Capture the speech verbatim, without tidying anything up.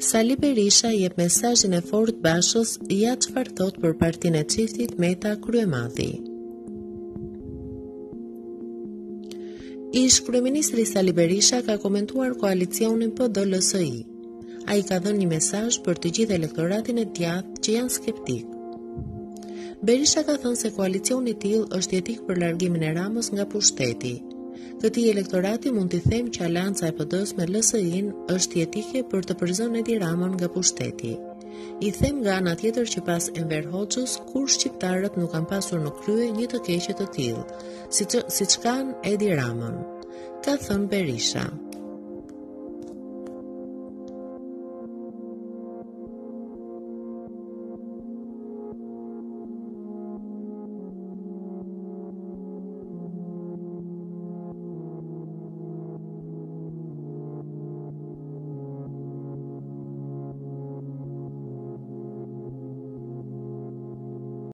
Sali Berisha jep mesazhin e fortë Bashës ja çfarë thot për partinë e çiftit Meta Kryemadhi. Ish kryeministri Sali Berisha ka komentuar koalicionin P D L S I. Ai ka dhënë një mesazh për të gjithë elektoratin e djathtë që janë skeptik. Berisha ka thënë se koalicioni i tillë është jetik për largimin e Ramës nga pushteti. Këtij elektorati mund t'i them që alianca e P D-s me L S I-n është jetike për të përzënë Edi Ramën nga pushteti. I them nga ana tjetër që pas Enver Hoxhës, kur shqiptarët nuk kanë pasur në krye një të keqe të tillë, siç siç kanë Edi Ramën, ka thënë Berisha.